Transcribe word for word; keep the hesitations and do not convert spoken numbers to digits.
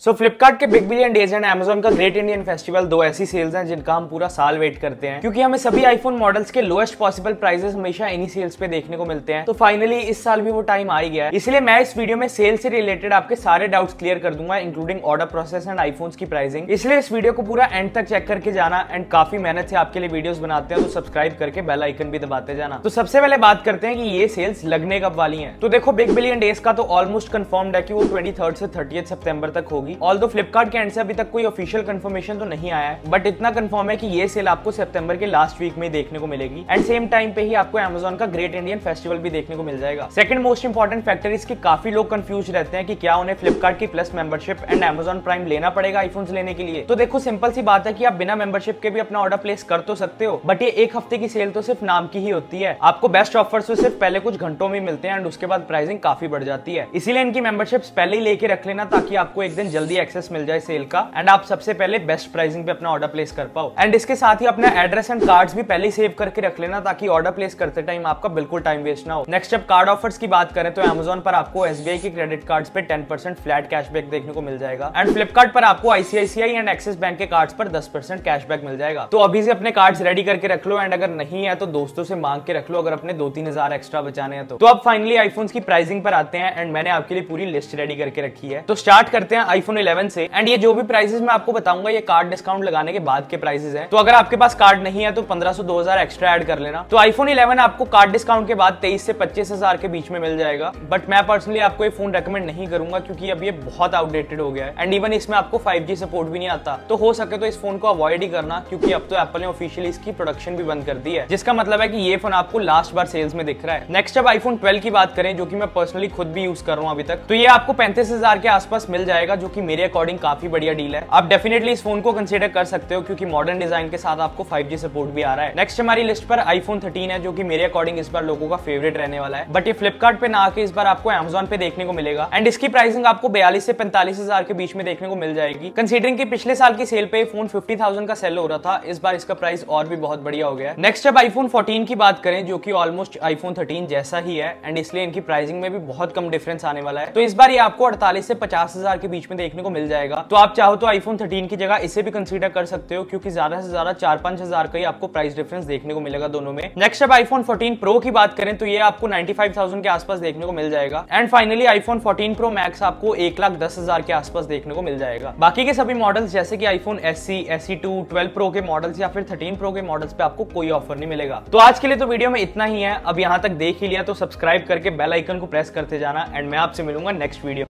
सो Flipkart के big billion days and Amazon का great Indian festival दो ऐसी सेल्स हैं जिनका हम पूरा साल वेट करते हैं, क्योंकि हमें सभी आईफोन मॉडल्स के लोएस्ट पॉसिबल प्राइसेस हमेशा इन्हीं सेल्स पे देखने को मिलते हैं। तो फाइनली इस साल भी वो टाइम आ ही गया है, इसलिए मैं इस वीडियो में सेल से रिलेटेड आपके सारे डाउट्स क्लियर कर दूंगा, including order process and iPhones की प्राइसिंग। इसलिए इस वीडियो को पूरा एंड तक चेक करके जाना, एंड काफी मेहनत से आपके लिए वीडियोस बनाते हैं, तो सब्सक्राइब करके बेल आइकन भी दबाते जाना। तो सबसे पहले बात करते हैं कि ये सेल्स लगने कब वाली हैं। तो देखो, बिग बिलियन डेज का तो ऑलमोस्ट कंफर्म्ड है कि वो तेईस से तीस सितंबर तक होगी। ऑल्दो फ्लिपकार्ट के एंड से अभी तक कोई ऑफिशियल कंफर्मेशन तो नहीं आया है, बट इतना कंफर्म है कि ये सेल आपको सितंबर के लास्ट वीक में देखने को मिलेगी, एंड सेम टाइम पे ही आपको अमेज़न का ग्रेट इंडियन फेस्टिवल भी देखने को मिल जाएगा। सेकंड मोस्ट इंपॉर्टेंट फैक्टर इसकी काफी लोग कंफ्यूज रहते हैं कि क्या उन्हें फ्लिपकार्ट की plus membership and Amazon Prime लेना पड़ेगा आईफोन्स लेने के लिए। तो देखो, सिंपल सी बात है कि आप बिना मेंबरशिप के भी अपना ऑर्डर प्लेस कर तो सकते हो, बट ये एक हफ्ते की सेल तो सिर्फ नाम की ही होती है। आपको बेस्ट ऑफर्स तो सिर्फ पहले कुछ घंटों में मिलते हैं, एंड उसके बाद प्राइसिंग काफी बढ़ जाती है। इसीलिए इनकी मेंबरशिप्स पहले ही लेके रख लेना, ताकि आपको एक दिन जल्दी एक्सेस मिल जाए सेल का, एंड आप सबसे पहले बेस्ट प्राइसिंग पे अपना ऑर्डर प्लेस कर पाओ। एंड इसके साथ ही अपना एड्रेस एंड कार्ड्स भी पहले सेव करके रख लेना, ताकि ऑर्डर प्लेस करते टाइम आपका बिल्कुल टाइम वेस्ट ना हो। नेक्स्ट, जब कार्ड ऑफर्स की बात करें तो अमेज़न पर आपको एसबीआई के क्रेडिट कार्ड्स पे टेन परसेंट फ्लैट कैशबैक देखने को मिल जाएगा, एंड फ्लिपकार्ट पर आपको आईसीआईसीआई एंड एक्सिस बैंक के कार्ड्स पर टेन परसेंट कैशबैक मिल जाएगा। तो अभी से अपने कार्ड्स रेडी करके रख लो, एंड अगर नहीं है तो दोस्तों से मांग के रख लो, अगर अपने दो तीन हजार एक्स्ट्रा बचाने हैं तो। तो अब फाइनली आईफोन्स की प्राइसिंग पर आते हैं, एंड मैंने आपके लिए पूरी लिस्ट रेडी करके रखी है। तो स्टार्ट करते हैं आईफोन इलेवन से, एंड ये जो भी प्राइसेस मैं आपको बताऊंगा ये कार्ड डिस्काउंट लगाने के बाद के प्राइसेस हैं। तो अगर आपके पास कार्ड नहीं है तो पंद्रह सौ दो हजार एक्स्ट्रा ऐड कर लेना। तो आईफोन इलेवन आपको कार्ड डिस्काउंट के बाद तेईस से पच्चीस हजार के बीच में मिल जाएगा, बट मैं पर्सनली आपको ये फोन रेकमेंड नहीं करूंगा, क्योंकि अब ये बहुत आउटडेटेड हो गया है, एंड इवन इसमें आपको फाइव जी सपोर्ट भी नहीं आता। तो हो सके तो इस फोन को अवॉइड ही करना, क्योंकि अब तो एप्पल ने ऑफिशियली इसकी प्रोडक्शन भी बंद कर दी है, जिसका मतलब है कि ये फोन आपको लास्ट बार सेल्स में दिख रहा है। नेक्स्ट, जब आईफोन ट्वेल्व की बात करें, जो कि मैं पर्सनली खुद भी यूज कर रहा हूं अभी तक, तो ये आपको पैंतीस हजार के आसपास मिल जाएगा, जो कि मेरे अकॉर्डिंग काफी बढ़िया डील है। आप डेफिनेटली इस फोन को कंसीडर कर सकते हो, क्योंकि मॉडर्न डिजाइन के साथ आपको फाइव जी सपोर्ट भी आ रहा है। नेक्स्ट हमारी लिस्ट पर आईफोन थर्टीन है, जो कि मेरे अकॉर्डिंग इस बार लोगों का फेवरेट रहने वाला है, बट ये फ्लिपकार्ट पे ना आके इस बार आपको अमेज़न पे देखने को मिलेगा, एंड इसकी प्राइसिंग आपको बयालीस से पैंतालीस हजार के बीच में देखने को मिल जाएगी। कंसीडरिंग कि पिछले साल की सेल पे फोन फिफ्टी थाउजेंड का सेल हो रहा था, इस बार इसका प्राइस और भी बहुत बढ़िया हो गया है। नेक्स्ट, जब आईफोन फोर्टीन की बात करें, जो कि ऑलमोस्ट आईफोन थर्टीन जैसा ही है, एंड इसलिए इनकी प्राइसिंग में भी बहुत कम डिफरेंस आने वाला है। तो इस बार ये आपको अड़तालीस से पचास हजार के बीच में देखने को मिल जाएगा। तो आप चाहो तो आईफोन थर्टीन की जगह इसे भी कंसीडर कर सकते हो, क्योंकि ज्यादा से ज्यादा चार पांच हजार का ही आपको प्राइस डिफरेंस देखने को मिलेगा दोनों में। नेक्स्ट, जब आईफोन फोर्टीन प्रो की बात करें तो ये आपको पचानवे हज़ार के आसपास देखने को मिल जाएगा, and finally iPhone fourteen pro max आपको एक लाख दस हजार के आसपास देखने को मिल जाएगा। बाकी के सभी मॉडल्स जैसे कि iPhone SE, SE two, twelve pro के मॉडल्स या फिर थर्टीन प्रो के मॉडल्स पे आपको कोई ऑफर नहीं मिलेगा। तो आज के लिए तो वीडियो में इतना ही है। अब यहाँ तक देख ही लिया तो सब्सक्राइब करके बेल आइकन को प्रेस करते जाना, एंड मैं आपसे मिलूंगा नेक्स्ट वीडियो।